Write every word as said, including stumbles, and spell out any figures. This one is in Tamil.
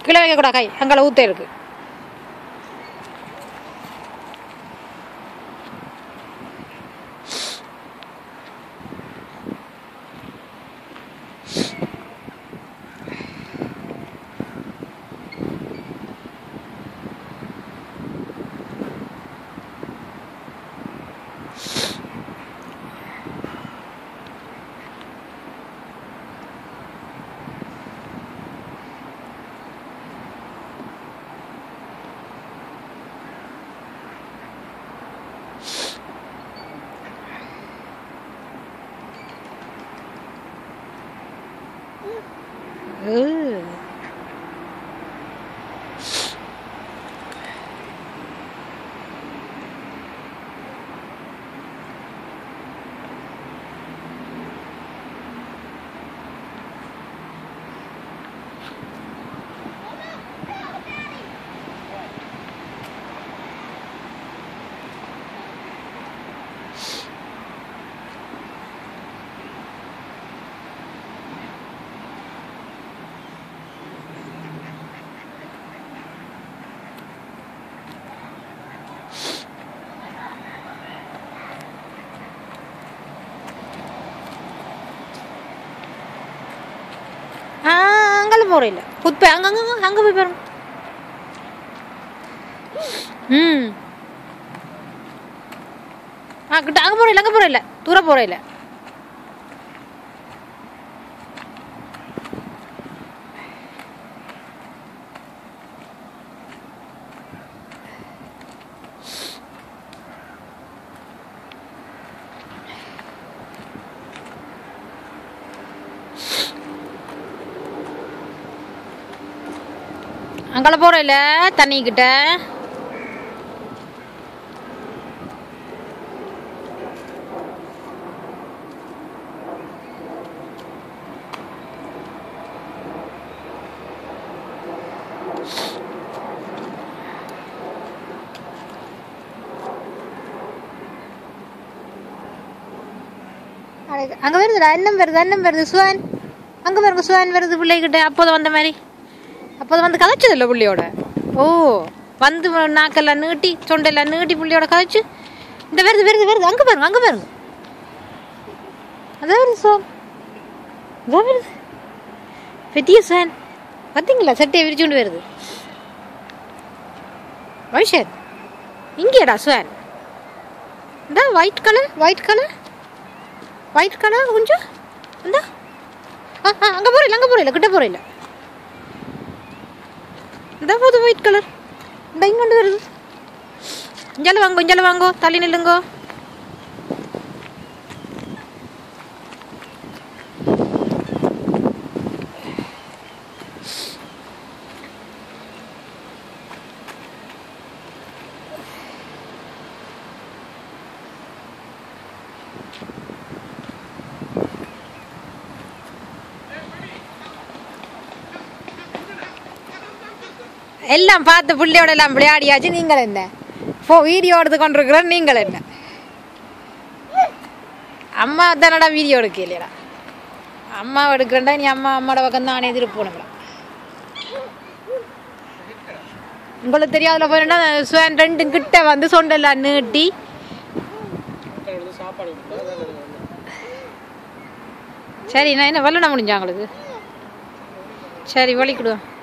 கீழே வைக்கக்கூடாது கை அங்கே ஊற்றே இருக்கு. அங்கெல்லாம் போகிற இல்லை புத் போய் அங்கே அங்கே அங்கே போய் பாருங்க. ம் ஆ கிட்ட அங்கே போகிற இல்லை அங்கே போகிற இல்லை தூரம் போகிற இல்லை. அங்கே போகிற இல்லை தண்ணிக்கிட்ட அங்கே வருதுடா அன்னம் வருது அன்னம் வருது சுவான் அங்கே பாருங்க சுவான் வருது பிள்ளைகிட்ட அப்போது வந்த மாதிரி அப்போது வந்து கதைச்சது இல்லை புள்ளியோட. ஓ வந்து நாக்கெல்லாம் நீட்டி சொண்டெல்லாம் நீட்டி புள்ளியோட கதைச்சு இந்த வருது வருது வருது அங்கே பாருங்க அங்கே பாருங்க அதான் வருது சுவான் அதான் வருது பெரிய சுவான் பார்த்தீங்களா சட்டையை விரிச்சு கொண்டு வருது. வைஷன் இங்கேடா சுவான் இந்த white colour white colour white colour கொஞ்சம் இந்த ஆ ஆ அங்கே போகிற இல்லை அங்கே போகிற இல்லை கிட்ட போகிற இல்லை இந்த போது ஒயிட் கலர் இந்த இங்கொண்டு வருது. இஞ்சால வாங்கோ இஞ்சால வாங்கோ தள்ளி நில்லுங்கோ. எல்லாம் பார்த்து பிள்ளையோட எல்லாம் விளையாடியாச்சு. நீங்கள் என்ன போ வீடியோ எடுத்து கொண்டிருக்கிற நீங்கள் என்ன அம்மா தானடா வீடியோ எடுக்க இல்லையடா அம்மா எடுக்கிறேன்டா நீ அம்மா அம்மாவோட பக்கம் தான் நானே எதிர்ப்பு போனுங்களா. உங்களுக்கு தெரியாதுல போயிட்டா சுவன் ரெண்டு கிட்ட வந்து சொண்டெல்லாம் நீட்டி சரி நான் என்ன வெள்ளன முடிஞ்சா உங்களுக்கு சரி வலிக்கிடுவேன்.